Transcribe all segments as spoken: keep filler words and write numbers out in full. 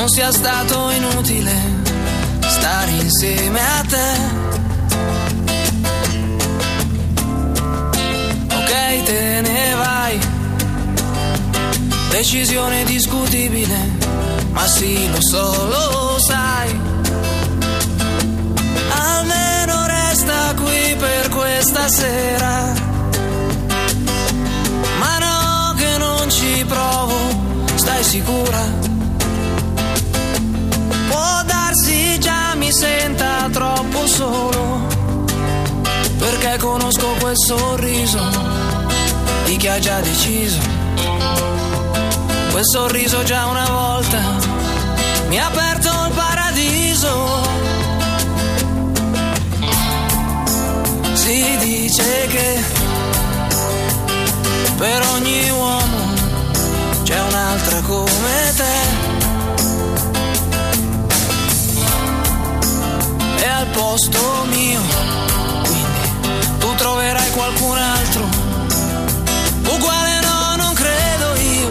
non sia stato inutile stare insieme a te. Ok, te ne vai, decisione discutibile, ma sì, lo so, lo sai. Almeno resta qui per questa sera. Ma no, che non ci provo, stai sicura? Può darsi già mi senta troppo solo, perché conosco quel sorriso di chi ha già deciso. Quel sorriso già una volta mi ha aperto il paradiso. Si dice che per ogni uomo c'è un'altra come te, e al posto mio quindi tu troverai qualcun altro uguale. No, non credo io,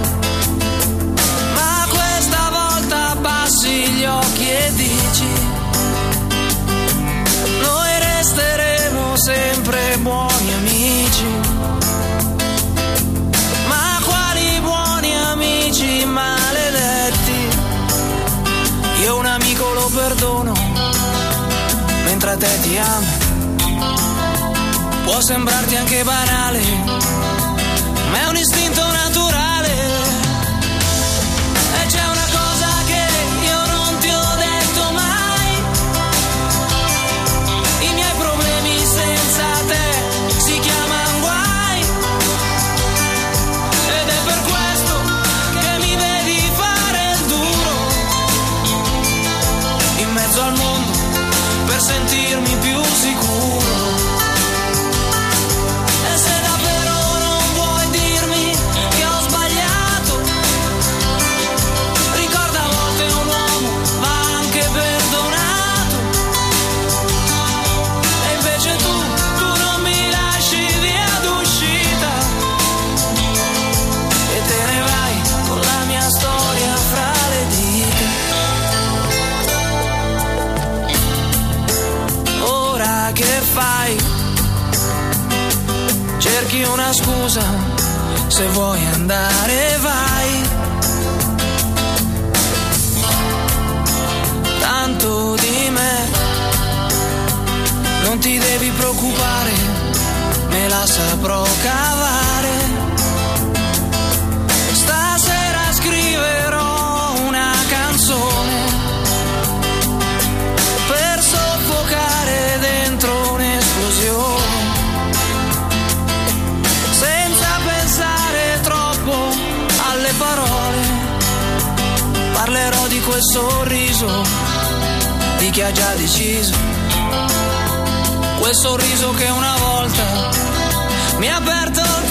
ma questa volta abbassi gli occhi e dici: noi resteremo sempre buoni amici. Ma quali buoni amici maledetti? Io un amico lo perdono, mentre a te ti amo. Può sembrarti anche banale, ma è un istinto naturale. E c'è una cosa che io non ti ho detto mai: i miei problemi senza te si chiamano guai. Ed è per questo che mi vedi fare il duro in mezzo al mondo, per sentirmi più sicuro. E se davvero non vuoi dirmi che ho sbagliato, ricorda, a volte un uomo va anche perdonato. E invece tu, tu non mi lasci via d'uscita, e te ne vai con la mia storia fra le dita. Ora che fai? Cerchi una scusa, se vuoi andare vai. Tanto di me non ti devi preoccupare, me la saprò cavare. Stasera scriverò una canzone per soffocare dentro un'esplosione, senza pensare troppo alle parole. Parlerò di quel sorriso di chi ha già deciso, quel sorriso che una volta mi ha aperto il